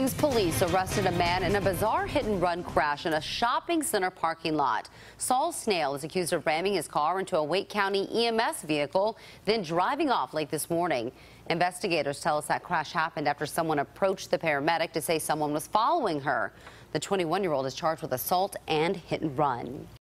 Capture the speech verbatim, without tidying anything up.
news, police arrested a man in a bizarre hit-and-run crash in a shopping center parking lot. Saul Snail is accused of ramming his car into a Wake County E M S vehicle, then driving off late this morning. Investigators tell us that crash happened after someone approached the paramedic to say someone was following her. The twenty-one-year-old is charged with assault and hit-and-run.